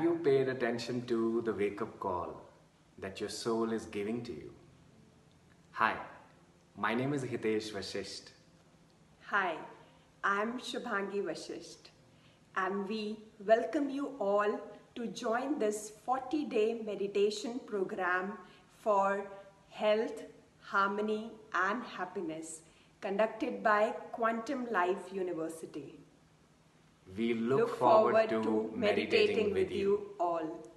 you paid attention to the wake-up call that your soul is giving to you? Hi, my name is Hitesh Vashisht. Hi, I'm Shubhangi Vashisht, and we welcome you all to join this 40-day meditation program for health, harmony and happiness conducted by Quantum Life University. We look forward to meditating with you all.